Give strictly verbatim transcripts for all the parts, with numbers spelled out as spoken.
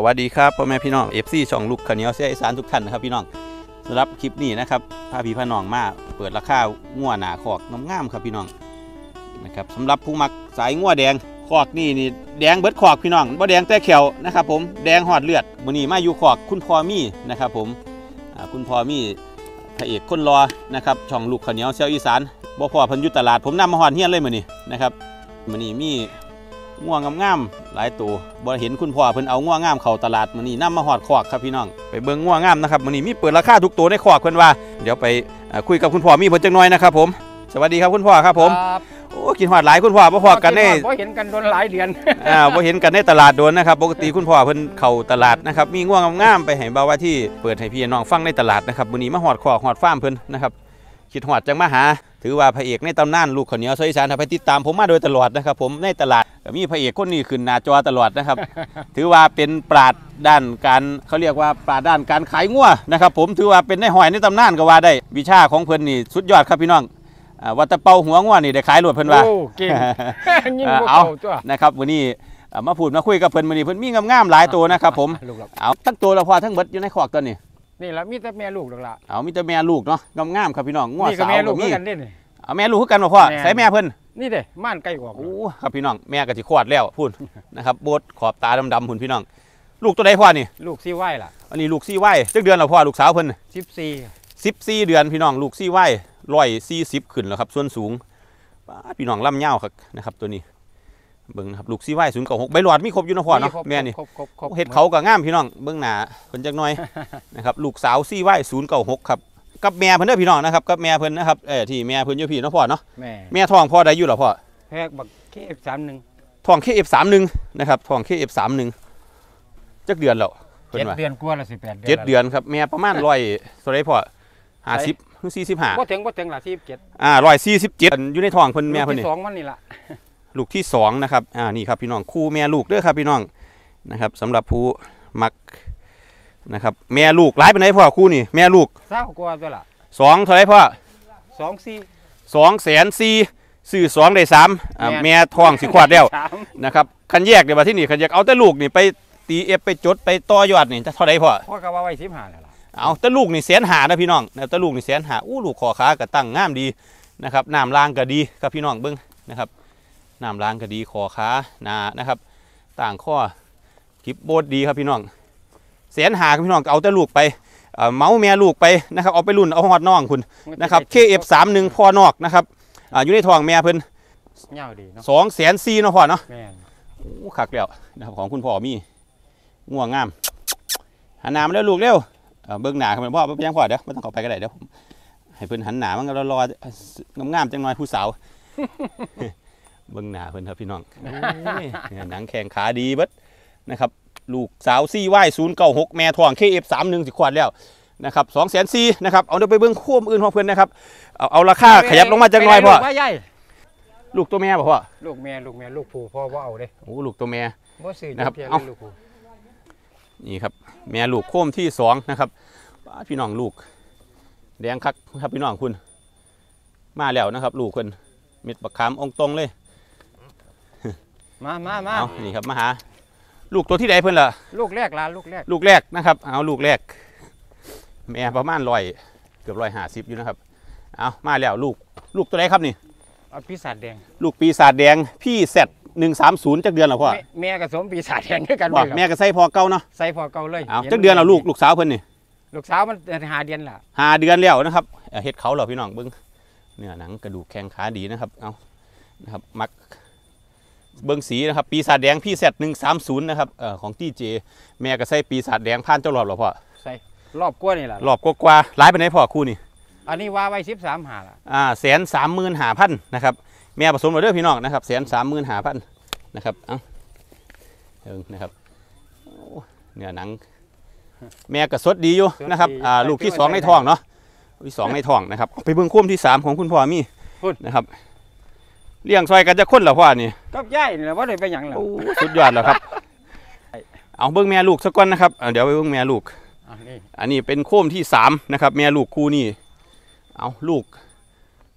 วัสดีครับพ่อแม่พี่น้อง เอฟ ซี ช่องลูกข้าวเหนียวเสียอีสานทุกท่านนะครับพี่น้องสำหรับคลิปนี้นะครับพาพี่พาน้องมาเปิดราคางัวหนาขอกงามๆครับพี่น้องนะครับสำหรับผู้มักสายงัวแดงขอกนี่นี่แดงเบิดขอกพี่น้องบ่แดงแต่แขวนะครับผมแดงหอดเลือดมื้อนี้มาอยู่ขอกคุณพ่อมี่นะครับผมคุณพ่อมี่พระเอกคนรอนะครับช่องลูกข้าวเหนียวเสียอีสานบ่พอเพิ่นอยู่ตลาดผมนำมาฮอดเฮียนเลยมื้อนี้นะครับมื้อนี้มีง่วงงามๆหลายตัวบ่เห็นคุณพ่อเพิ่นเอาง่วงงามเข้าตลาดมื้อนี้นำมาฮอดขอกครับพี่น้องไปเบิ่งง่วงงามนะครับมื้อนี้มีเปิดราคาทุกตัวในขอกเพิ่นว่าเดี๋ยวไปคุยกับคุณพ่อมีเพิ่นจักหน่อยนะครับผมสวัสดีครับคุณพ่อครับผมโอ้กินฮอดหลายคุณพ่อบ่พอกันในบ่เห็นกันโดนหลายเดือนอ่าบ่เห็นกันในตลาดโดนนะครับปกติคุณพ่อเพิ่นเข้าตลาดนะครับมีง่วงงามๆไปให้บ่าวว่าที่เปิดให้พี่น้องฟังในตลาดนะครับมื้อนี้มาฮอดขอกฮอดฟาร์มเพิ่นนะครับคิดฮอดจังมาหาถือว่าพระเอกในตำนานลูกข้าวเหนียวเสียอีสานไปติดตามผมมาโดยตลอดนะครับผมในตลาดมีพระเอกคนนี้ขึ้นหน้าจอตลอดนะครับ ถือว่าเป็นปราชญ์ด้านการเขาเรียกว่าปราชญ์ด้านการขายงัวนะครับผมถือว่าเป็นในหอยในตำนานก็ว่าได้วิชาของเพิ่นนี่สุดยอดครับพี่น้องวัตะเปาหัวงัวนี่ได้ขายรวดเพิ่นว่าโอ้เก่งยิ่งเอานะครับวันนี้มาพูดมาคุยกับเพิ่นมื้อนี้เพิ่นมีงามๆหลายตัวนะครับผมเอาทั้งตัวละพอทั้งเบิดอยู่ในขอกตัวนี้นี่ละมีแต่แม่ลูกหรอกล่ะเอามีแต่แม่ลูกเนาะงามๆครับพี่น้องงัวสาวแม่ลูกกันนี่เอาแม่ลูกคือกันบ่พ่อใส่แม่เพิ่นนี่เด้ม่านใกล้กว่าโอ้ครับพี่น้องแม่ก็สิคลอดแล้วพูดนะครับโบดขอบตาดำๆพุ่นพี่น้องลูกตัวใดพ่อนี่ลูกซี่ไหวล่ะอันนี้ลูกซี่ไหวจักเดือนแล้วพ่อลูกสาวเพิ่นสิบสี่สิบสี่เดือนพี่น้องลูกซี่ไหวหนึ่งร้อยสี่สิบขึ้นแล้วครับส่วนสูงพี่น้องลำยาวครับนะครับตัวนี้เบิ่งครับลูกซี่ไหวศูนย์เก้าหกใบหลอดมีครบอยู่นะพ่อเนาะแม่นี่เฮ็ดเขาก็งามพี่น้องเบิ่งหน้าเพิ่นจักหน่อยนะครับลูกสาวซี่ไหวศูนย์เก้าหกครับกับแม่เพิ่นเด้อพี่น้องนะครับกับแม่เพิ่นนะครับเออที่แม่เพิ่นอยู่พี่เนาะพ่อเนาะแม่แม่ท้องพ่อได้อยู่หรอพ่อแพกบัก เค เอฟ สามสิบเอ็ดท้อง เค เอฟ สามสิบเอ็ด นะครับท้อง เค เอฟ สามสิบเอ็ด จักเดือนแล้วเจ็ดเดือนกว่าละสิบแปดเดือนเจ็ดเดือนครับแม่ประมาณร้อยเท่าไรพ่อห้าสิบถึงสี่สิบห้าบ่ถึงบ่ถึงละสี่สิบเจ็ดอ่าร้อยสี่สิบเจ็ดอยู่ในท้องเพิ่นแม่เพิ่นนี่ลูกที่สองมันนี่ล่ะลูกที่สองนะครับอ่านี่ครับพี่น้องคู่แม่ลูกเด้อครับพี่น้องนะครับสำหรับผู้มักนะครับแม่ลูกหลายปานใดพ่อคู่นี่แม่ลูกเศร้ากว่าตัวละสองเท่าไรพ่อสองสี่สองแสนสี่ซื้อสองได้สามอ่าแม่ท้องสิขวดแล้วนะครับคันแยกเดี๋ยวมาที่นี่คันแยกเอาแต่ลูกนี่ไปตีเอฟไปจดไปต่อยอดนี่จะเท่าไรพ่อพ่อก็ว่าไว้สิบห้าแล้วล่ะเอาแต่ลูกนี่แสนหานะพี่น้องแต่ลูกนี่แสนหาอู้ลูกคอขาก็ตั้งงามดีนะครับน้ำล้างก็ดีครับพี่น้องเบิ้งนะครับน้ำล้างก็ดีคอขาหนานะครับต่างข้อคลิปโบดดีครับพี่น้องแสนหาครับพี่น้องเอาแต่ลูกไปเมาส์แม่ลูกไปนะครับเอาไปรุ่นเอาหอดน้องคุณนะครับ เค เอฟ สามสิบเอ็ด พ่อนอกนะครับอยู่ในท้องแม่เพิ่นเงาดีเนาะสองแสนสี่เนาะพ่อเนาะแม่นโอ้ขักแล้วนะครับของคุณพ่อมีง่วงงามหันหน้ามาเร็วลูกเร็วเบิ้งหน้าครับพ่อเพียงพ่อเดี๋ยวไม่ต้องเข้าไปก็ได้เดี๋ยวผมให้เพิ่นหันหน้ามันก็รองามๆจังหน่อยผู้สาวเบิ้งหน้าเพิ่นครับพี่น้องหนังแข็งขาดีเบิดนะครับลูกสาวซี่ไหวศูนย์เก้าหกแม่ทอง เค เอฟ สามสิบเอ็ด สิขวดแล้วนะครับสองแสนสี่นะครับเอาเดี๋ยวไปเบิ้งคู่อื่นของเพิ่นนะครับเอาเอาราคาขยับลงมาจังหน่อยพ่อลูกตัวแม่บ่พ่อลูกแม่ลูกแม่ลูกผู้พ่อว่าเอาเด้โอ้ลูกตัวแม่นะครับเอานี่ครับแม่ลูกโค้มที่สองนะครับพี่น้องลูกแดงคักครับพี่น้องคุณมาแล้วนะครับลูกคนมิดบักขามองตรงเลยมามามาเอานี่ครับมาหาลูกตัวที่ใดเพิ่นล่ะลูกแรกล่ะลูกแรกลูกแรกนะครับเอาลูกแรกแม่ประมาณร้อยเกือบร้อยห้าสิบอยู่นะครับเอามาแล้วลูกลูกตัวไหนครับนี่ปีศาจแดงลูกปีศาจแดงพี่เซตหนึ่งสามศูนย์จักเดือนหรอพ่อแม่กับสมปีศาจแดงด้วยกันแม่กับไส้พอเก่าเนาะไส้พอเก่าเลยเอาจักเดือนเราลูกลูกสาวเพิ่นนี่ลูกสาวมันหาเดือนละหาเดือนแล้วนะครับเฮ็ดเขาเหรอพี่น้องเบิ้งเนื้อหนังกระดูกแข็งขาดีนะครับเอานะครับมักเบิ้งสีนะครับปีศาจแดงพี่เซตหนึ่งสามศูนย์นะครับเอ่อของตี้เจแม่กับไส้ปีศาจแดงผ่านเจ้ารอบหรอพ่อใส่รอบกว่านี่แหละรอบกว่าๆหลายไปไหนพ่อคู่นี่อันนี้ว่าไว้สิบสามหาละอ่าแสนสามหมื่นหาพันนะครับแม่ผสมมาด้วยพี่น้องนะครับแสนสามหมื่นหาพันนะครับเอ้าเออนะครับเนื้อหนังแม่กระสดดีอยู่นะครับอ่าลูกที่สองในท้องเนาะที่สองในท้องนะครับไปเบิ่งคุ้มที่สามของคุณพ่อมีนะครับเลี้ยงซอยกันจะค้นเหรอพ่อนี่ก็ย่ายนี่แหละว่าเลยไปอย่างหรอสุดยอดแล้วครับเอาเบิ่งแม่ลูกสักก้อนนะครับเดี๋ยวไปเบิ่งแม่ลูกอันนี้เป็นโค้มที่สามนะครับแม่ลูกคู่นี่เอาลูก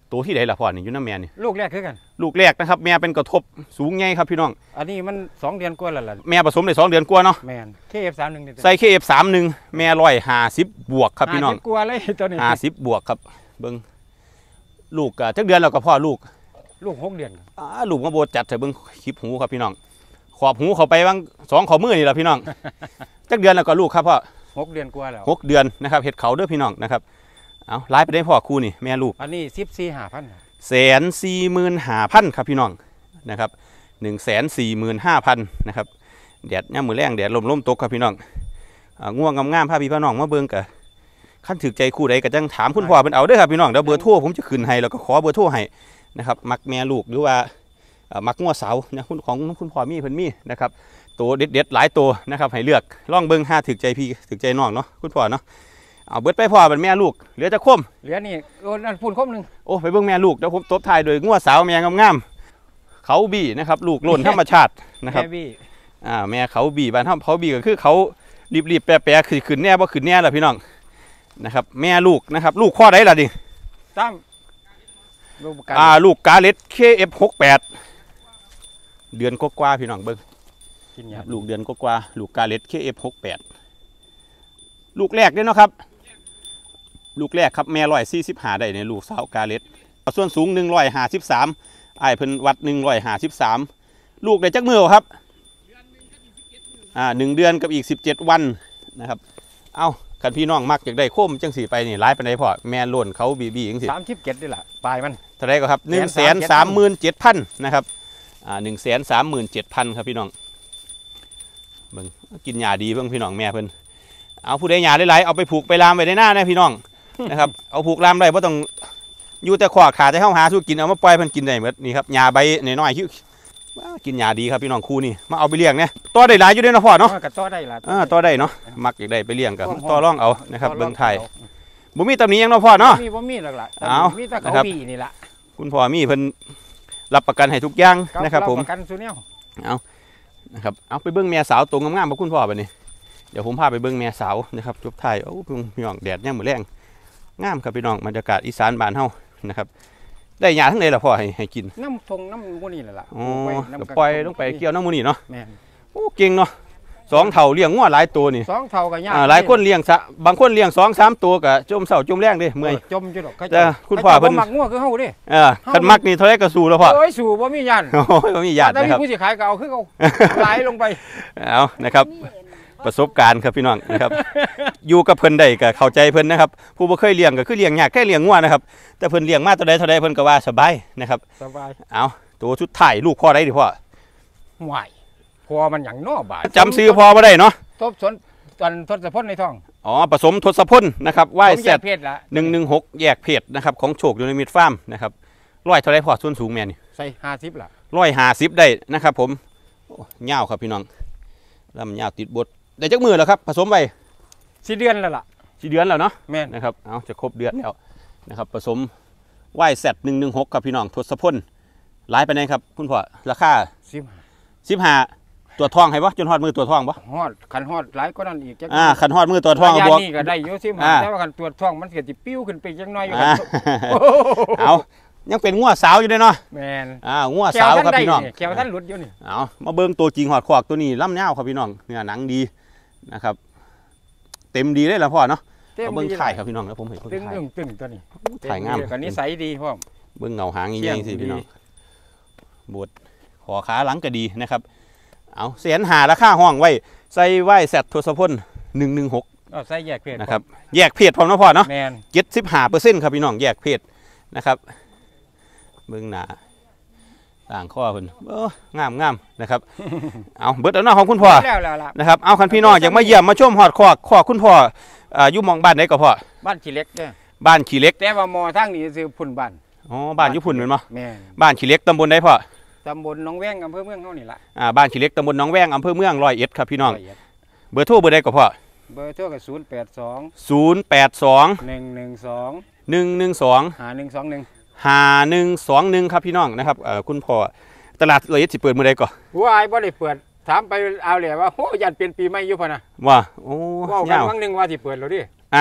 ตัวที่ใดล่ะพ่อนี่อยู่น้ำแม่นี่ลูกแรกคือกันลูกแรกนะครับแม่เป็นกระทบสูงใหญ่ครับพี่น้องอันนี้มันสองเดือนกว่าแล้วล่ะแม่ผสมได้สองเดือนกว่าเนาะแม่น เค เอฟ สามสิบเอ็ด นี่ใส่ เค เอฟ สามสิบเอ็ด แม่ร้อยห้าสิบบวกครับพี่น้องห้าสิบกว่าเลยตัวนี้ห้าสิบบวกครับเบิ่งลูกจักเดือนแล้วก็พ่อลูกลูกหกเดือนอ่าลูกมาโบจัดเถอะเบิ่งคลิปหูครับพี่น้องขอบหูเขาไปบางสองขอมือนี่แหละพี่น้องจักเดือนแล้วก็ลูกครับพ่อหกเดือนกว่าแล้วหกเดือนนะครับเห็ดเขาเด้อพี่น้องนะครับเอาไล่ไปได้พ่อคู่นี่แม่ลูกอันนี้สิบสี่ห้าพันแสนสี่หมื่นห้าพันครับพี่น้องนะครับหนึ่งแสนสี่หมื่นห้าพันนะครับแดดย่ำมือแรงแดดลมลมตกครับพี่น้องง่วงงามๆพาพี่พี่น้องมาเบิ่งกะขั้นถึกใจคู่ใดก็จังถามคุณพ่อเป็นเอาเด้อครับพี่น้องเดี๋ยวเบอร์โทรผมจะขึ้นให้แล้วก็ขอเบอร์โทรให้นะครับมักแม่ลูกหรือว่ามักงัวสาวนะคุณของคุณพ่อมีเพิ่นมีนะครับตัวเด็ดๆหลายตัวนะครับให้เลือกลองเบิ่งห้าถึกใจพี่ถึกใจน้องเนาะคุณพ่อเนาะเอาเบิดไปพ่อเป็นแม่ลูกเหลือจะคมเหลือนี่โอ้นั่นพูนคมหนึ่งโอ้ไปเบิ่งแม่ลูกเดี๋ยวผมตบท้ายโดยงัวสาวแม่งามๆเขาบีนะครับลูกหล่นธรรมชาตินะครับแม่บีอ่าแม่เขาบีบ้านเขาบีก็คือเขารีบๆแปรๆคือขึ้นแน่บ่ขึ้นแน่ล่ะพี่น้องนะครับแม่ลูกนะครับลูกข้อใดล่ะดิตั้มอ่าลูกกาเล็ต เค เอฟ หกสิบแปดเดือนกว่าๆพี่น้องเบิ่งลูกเดือนกว่าๆลูกกาเล็ต เค เอฟ หกสิบแปดลูกแรกเนี่ยเนาะครับลูกแรกครับแม่ร้อยสี่สิบห้าได้ในลูกสาวกาเล็ตส่วนสูงหนึ่งร้อยห้าสิบสามไอ้เพิ่นวัดหนึ่งร้อยห้าสิบสามลูกได้จักมือครับอ่าหนึ่งเดือนกับอีกสิบเจ็ดวันนะครับเอาคันพี่น้องมักอยากได้โค้มจังสีไปนี่ร้ายไปไหนพ่อแม่ล้นเขาบีบีจังสีสามสิบเจ็ดนี่แหละปลายมันเท่าไรก็ครับหนึ่งแสนสามหมื่นเจ็ดพันนะครับอ่าหนึ่งแสนสามหมื่นเจ็ดพันครับพี่น้องเบิ่งกินหญ้าดีเพิ่งพี่น้องแม่เพิ่นเอาผู้ใดหญ้าหลายๆเอาไปผูกไปลามไว้ในหน้านะพี่น้องนะครับเอาผูกลามได้เพราะต้องอยู่แต่ขวาขาจะเข้าหาสู้กินเอามาปล่อยเพิ่นกินได้หมดนี่ครับหญ้าใบน้อยๆคิ้วกินหญ้าดีครับพี่น้องคู่นี่มาเอาไปเลี้ยงเนี่ยต่อได้หลายอยู่ด้วยนะพ่อเนาะต่อได้ละอ่าต่อได้เนาะมักอยากได้ไปเลี้ยงกับต่อร่องเอานะครับเบิ่งไทยบ่มีตำหนิยังเนาะพ่อเนาะมีบ่มีหรอกล่ะเอามีแต่เขาบีนี่แหละคุณพ่อมีเพิ่นรับประกันให้ทุกอย่างนะครับผมรับประกันซูเนียเอานะครับเอาไปเบิ่งแม่สาวตรงงามๆบ่คุณพ่อบัดนี้เดี๋ยวผมพาไปเบิ่งแม่สาวนะครับจบไทยโอ้พี่น้องแดดย่ำมื้อแรงงามครับพี่น้องบรรยากาศอีสานบ้านเฮานะครับได้หญ้าทั้งเลยล่ะพ่อให้ให้กินน้ำทงน้ำมูนี่แหละล่ะอ๋อปล่อยลงไปเกี่ยวน้ำมูนี่เนาะแม่โอ้เก่งเนาะสองเท่าเลี้ยงงัวหลายตัวนี่สองเท่ากับหญ้าหลายคนเลี้ยงซะบางคนเลี้ยงสองสามตัวก็จมเสาจมแรงเด้เมื่อยจมจุดหรอกแต่คุณพ่อเพิ่นมักงัวคือเฮาเด้เออคันมักนี่เท่าไรก็สู้แล้วพ่อโอ้ยสู้บ่มีญาติโอ้ยบ่มีญาตินะครับแต่มีผู้สิขายก็เอาคือเขาไหลลงไปเอานะครับประสบการณ์ครับพี่น้องนะครับอยู่กับเพิ่นได้ก็เข้าใจเพิ่นนะครับผู้บ่เคยเลี้ยงก็คือเลี้ยงยากแค่เลี้ยงงัวนะครับแต่เพิ่นเลี้ยงมาตัวใดเท่าใดเพิ่นก็ว่าสบายนะครับสบายเอาตัวชุดถ่ายลูกพ่อได้ดิพ่อห่วยพ่อมันหยังน้อบาดจำซื้อพ่อบ่ได้เนาะทบสนตอนทศพลในท้องอ๋อผสมทศพลนะครับวายแซดหนึ่งหนึ่งหกแยกเพศนะครับของโชคยูนิมิตฟาร์มนะครับร้อยเท่าไรพ่อส่วนสูงแม่นี่ใส่ห้าสิบล่ะร้อยห้าสิบได้นะครับผมเงาครับพี่น้องลำเงาติดบดได้จักมือแล้วครับผสมไปสี่เดือนแล้วล่ะสี่เดือนแล้วเนาะแม่นะครับเอาจะครบเดือนแล้วนะครับผสมวายแซดหนึ่งหนึ่งหกครับพี่น้องทศพลหลายไปไหนครับคุณพ่อราคาสิบสิบห้าตัวทองให้ปะจนหอดมือตัวทองปะหอดขันหอดหลายก็นั่นอีกอ่าขันหอดมือตัวทองบวกนี่ก็ได้เยอะสิบห้าแต่ว่าขันตัวทองมันเกิดจิปิ้วขึ้นไปยังน้อยอยู่เอายังเป็นงัวสาวอยู่เลยเนาะแมนอ่างัวสาวครับพี่น้องแขวท่านหลุดอยู่นี่เอามาเบิ้งตัวจริงหอดขวากตัวนี้ล่ำเน่าครับพี่น้องเนื้อหนังดีนะครับเต็มดีเลยละพ่อเนาะเอาเบิ้งถ่ายครับพี่น้องแล้วผมเห็นคนถ่ายตึงตึงตัวนี้ถ่ายงามกันนี้ใสดีพ่อเบิ้งเงาหางอย่างนี้สิพี่น้องบดขอขาหลังก็ดีนะครับเอาเสียนหาราคาห้องไว้ใส่ไว้แซดทศพลหนึ่งหนึ่งหกใส่แยกเพศนะครับแยกเพศพร้อมนะพ่อเนาะเจ็ดสิบห้าเปอร์เซ็นต์ครับพี่น้องแยกเพศนะครับเบื้องหน้าต่างข้อเพิ่นเอองามงามนะครับเอาเบิดเอาหน้าของคุณพ่อนะครับเอาคันพี่น้องอยากมาเยี่ยมมาชมหอดคอคอคุณพ่ออยู่มองบ้านไหนก็พ่อบ้านขี้เล็กเนี่ยบ้านขี้เล็กแต่ว่ามอทั้งนี้คือพุ่นบ้านอ๋อบ้านอยู่พุ่นเหมือนมั้ยแม่บ้านขี้เล็กตำบลไหนพ่อตำบลหนองแวงอำเภอเมืองเท่านี้ละอ่าบ้านขี้เล็กตำบลหนองแวงอำเภอเมืองร้อยเอ็ดครับพี่น้องเบอร์โทรเบอร์ใดก็พ่อเบอร์โทรกับศูนย์แปดสองศูนย์แปดสองหนึ่งหนึ่งสองหนึ่งหนึ่งสองหาหนึ่งสองหนึ่งหาหนึ่งสองหนึ่งครับพี่น้องนะครับเอ่อคุณพ่อตลาดร้อยเอ็ดสิเปิดเมื่อใดก่อนว่าไอ้บ่ได้เปิดถามไปเอาเลยว่าโอ้ยันเป็นปีใหม่อยู่พอนะว่าโอ้ว่ากันครั้งหนึ่งว่าสิเปิดแล้วดิอ่าก็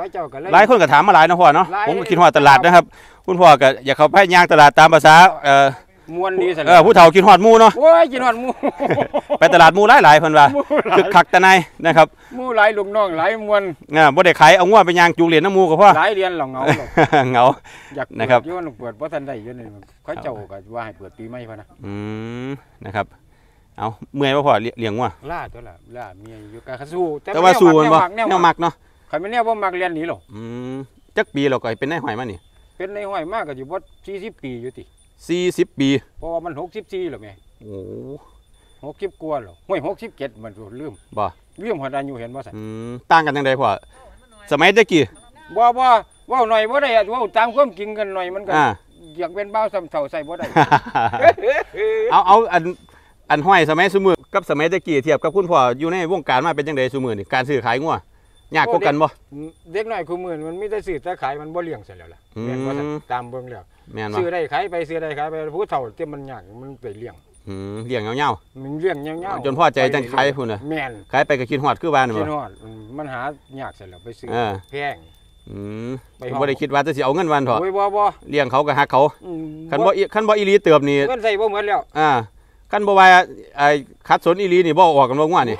เขาเจ้าก็เลยหลายคนก็ถามมาหลายนะพ่อเนาะผมก็คิดว่าตลาดนะครับคุณพ่อก็อยากเข้าไปย่างตลาดตามภาษาเอ่อมวนดีซั่นเออผู้เฒ่ากินฮอดหมู่เนาะโอ้ยกินฮอดหมู่ไปตลาดหมู่หลายๆเพิ่นว่าคึกคักแต่ในนะครับหมู่หลายลูกน้องหลายมวนอ่าบ่ได้ขายเอางัวไปย่างจูงเหรียญน้ำหมู่ก็พอหลายเรียนหรอกเหงาหรอกเหงาอยากนะครับเปิดอยู่มันเปิดบ่ทันได้อยู่นี่เขาเจ้าก็ว่าให้เปิดปีใหม่พะนะอืมนะครับเอาเมื่อยบ่พ่อเลี้ยงงัวล่าตัวล่ะล่าเมียอยู่กะสู้แต่ว่าสู้มันบ่แนวมักเนาะใครไม่แนวบ่มักเรียนหนีหรอกอืมจักปีเราก็เป็นนายห้อยมานี่เป็นในห้อยมากก็อยู่บ่สี่สิบปีอยู่ติสี่สิบปีเพราะว่ามันหกสิบสี่แล้วแม่โอ้หกสิบกว่าแล้วห้วยหกสิบเจ็ดมันลืมบ่ลืมหัวอายุเห็นบ่ซั่นอืมต่างกันจังไดพ่อสมัยตะกี้บ่บ่เว้าหน่อยบ่ได้อะเว้าตามความจริงกันหน่อยมันก็อ่าอยากเป็นบ่าวซ้ำเฒ่าใส่บ่ได้เอาเอาอันอันห้อยสมัยซุมื้อกับสมัยตะกี้เทียบกับคุณพ่ออยู่ในวงการมาเป็นจังไดซุมื้อนี่การซื้อขายงัวยากกว่ากันบ่เด็กน้อยคู่มื้อมันมีแต่ซื้อแต่ขายมันบ่เลี้ยงซะแล้วล่ะอืมแม่นบ่ซั่นตามเบิ่งแล้วแม่นบ่ซื้อได้ขายไปซื้อได้ขายไปผู้เฒ่าที่มันยากมันไปเลี้ยงอืมเลี้ยงยาวมันเลี้ยงยาวๆจนพอใจจังขายพุ่นน่ะแม่นขายไปก็คิดฮอดคือบ้านนี่กิบ่นฮอดอืมมันหายากซะแล้วไปซื้อเออแพงอืมไปห้องบ่ได้คิดว่าจะสิเอาเงินวันเถาะโอ้ยบ่บ่เลี้ยงเขาก็ฮักเขาอืมคันบ่อีคันบ่อีหลีเติบนี่เงินใส่บ่หมดแล้วอ่าคันบ่ว่าไอ้คัดสนอีหลีนี่บ่ออกกันบ่งัวนี่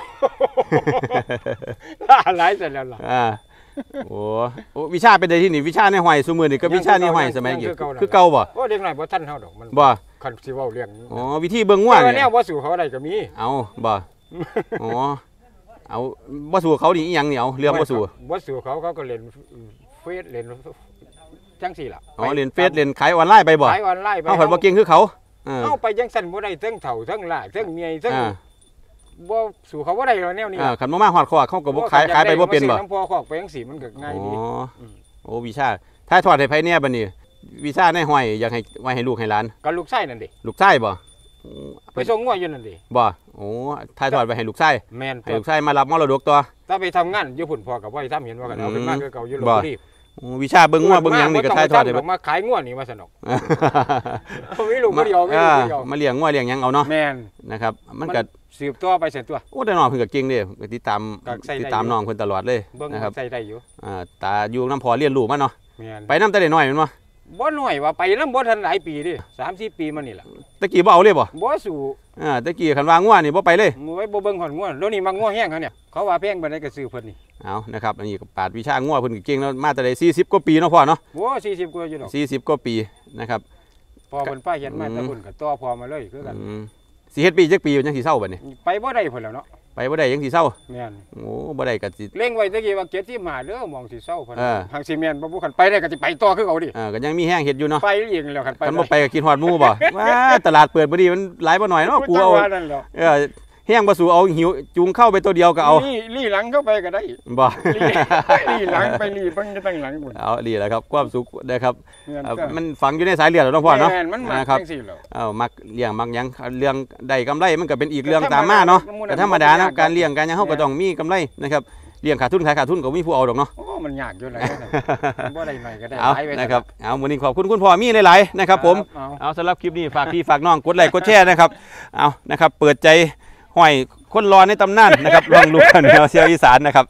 หลายซะแล้วล่ะอ่าโอ้โอ้วิชาเป็นได้ที่นี่วิชาในห้อยซุมื้อนี่กับวิชาในห้อยสมัยกี้คือเก่าบ่โอ้เด็กน้อยบ่ทันเฮาดอกมันบ่คันสิเว้าเรื่องอ๋อวิธีเบิ่งงัวแต่ว่าแนนี่วบ่สู่เขาได้ก็มีเอาบ่อ๋อเอาบ่สู้เขานี่อีหยังนี่เอาเรื่องบ่สู้บ่สู่เขาเขาก็เล่นเฟซเล่นจังซี่ล่ะอ๋อเล่นเฟซเล่นขายออนไลน์ไปบ่ขายออนไลน์ไปเฮาเพิ่นบ่เก่งคือเขาเออเฮาไปจังซั่นบ่ได้เทั้งเฒ่าเทั้งหลายเทั้งเมียเทั้งอ่าบ่สู่เขาบ่ได้แล้วแนวนี้อ่าคันบ่มาฮอดคอเขาก็บ่ขายขายไปบ่เป็นบ่น้ำพอขอกไปจังซี่มันก็ง่ายดีอ๋อโอ้วิชาถ้าทอดให้ไผเนี่ยบัดนี้วิชาในห้อยอยากให้ไว้ให้ลูกให้หลานก็ลูกชายนั่นดิลูกชายบ่ไปส่งงัวอยู่นั่นดิบ่โอ้ถ่ายทอดไปให้ลูกชายแม่นให้ลูกชายมารับมรดกต่อถ้าไปทำงานอยู่พุ่นพอกับว่าทำเห็นว่ากันเอาเป็นมากคือเก่าอยู่ลพบ่บุรีโอ้วิชาเบิ่งงัวเบิ่งหยังนี่ก็ถ่ายทอดให้ให้เบิดมาขายงัวนี่มาสนุกไม่ลูกไม่เดียวไม่เอลูกอไม่เดียวมาเลี้ยงงัวเลี้ยงหยังเอาเนาะแม่นนะครับมันก็สืบตัวไปเสร็จตัวโอ้แต่น้องเพิ่นก็เก่งเด้ก็ติดตามก็ใส่ได้ติดตามน้องเพิ่นตลอดเลยเบิ่งนะครับใส่ได้อยู่อ่าตาอยู่น้ำพอเรียนรู้มาเนาะแม่นไปน้ำแต่น้อยแม่นบ่บ่น้อยว่าไปนำบ่ทันหลายปีดิสามสี่ปีมานี่ล่ะตะกี้บ่เอาเลยบ่บ่สู่อ่าตะกี้คันว่างัวนี่บ่ไปเลยมวยบ่เบิ่งหอนงัวแล้วนี่มักงัวแห้งเขาเนี่ยเขาว่าแพงปานใดก็ซื้อเพิ่นนี่เอานะครับอันนี้ก็ปาดวิชางัวเพิ่นก็เก่งแล้วมาแต่ได้สี่สิบกว่าปีเนาะพ่อเนาะบ่สี่สิบกว่าอยู่ดอกสี่สิบกว่าปีนะครับพอเพิ่นป้าเฮ็ดมาอืมแต่พุ่นก็ต่อพอมาเลยคือกันอืมสิเฮ็ดปีจักปีจังสิเศร้าบัดนี้ไปบ่ได้พุ่นแล้วเนาะไปบ่ได้จังสิเศร้าแม่นโอ้บ่ได้ก็สิเล็งไว้ตะกี้ว่าเจ็ดสิบห้าเด้อมองสิเศร้าพุ่นเออทางซีเมนต์บ่บ่คันไปได้ก็สิไปต่อคือเขาดิอ่าก็ยังมีแห้งเฮ็ดอยู่เนาะไปอีกแล้วคันไปคันบ่ไปก็กินฮอดหมู่บ่ ว้าตลาดเปิดบ่ดีมันหลายบ่หน่อยเนาะกูเอาว่านั่นแหละเออแห้งบ่สู่เอาหิวจูงเข้าไปตัวเดียวก็เอาลี่ลี่หลังเข้าไปก็ได้บ่ลี่ลี่หลังไปลี่เพิ่งจะตั้งหลังพุ่นเอาดีแล้วครับความสุขนะครับแม่นเอ่อก็มันฝังอยู่ในสายเลือดแล้วเนาะพ่อเนาะแม่นมันมานะครับจังซี่แล้วเอ้ามักเลี้ยงมักหยังเรื่องได้กำไรมันก็เป็นอีกเรื่องตามมาเนาะแต่ธรรมดานะการเลี้ยงการหยังเฮาก็ต้องมีกำไรนะครับเลี้ยงขาดทุนขายขาดทุนก็มีผู้เอาดอกเนาะโอ้มันยากอยู่หลายบ่ได้หน่อยก็ได้เอาหลายไปนะครับเอาวันนี้ขอบคุณคุณพ่อมีหลายๆนะครับผมเอาเอาสำหรับคลิปนี้ฝากพี่ฝากน้องกดไลค์กดแชร์นะครับเอานะครับเปิดใจห้อยคนรอในตำนานนะครับลองรู้กันแนวเสียวอีสานนะครับ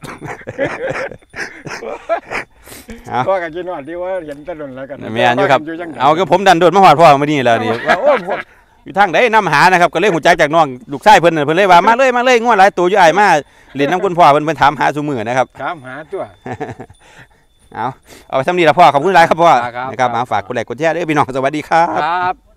เอาก็กันกินหอดที่ว่าเห็นตะลุนแล้วกันแม่นอยู่ครับว่ากันจังใดเอาก็ผมดันโดดมาหอดพ่อมานี่แล้วนี่ว่าโอ้ผมอยู่ทางใดนำหานะครับก็เลยหูจักจากน้องลูกชายเพิ่นน่ะเพิ่นเลยว่ามาเลยมาเลยงัวหลายตัวอยู่อ้ายมาเล่นน้ำคุณพ่อเพิ่นเพิ่นถามหาซุมื้อนะครับถามหาตัวเอาเอาไปทำนี่ละพ่อขอบคุณหลายครับพ่อครับนะครับครับมาฝากกดไลค์กดแชร์ด้วยพี่น้องสวัสดีครับครับ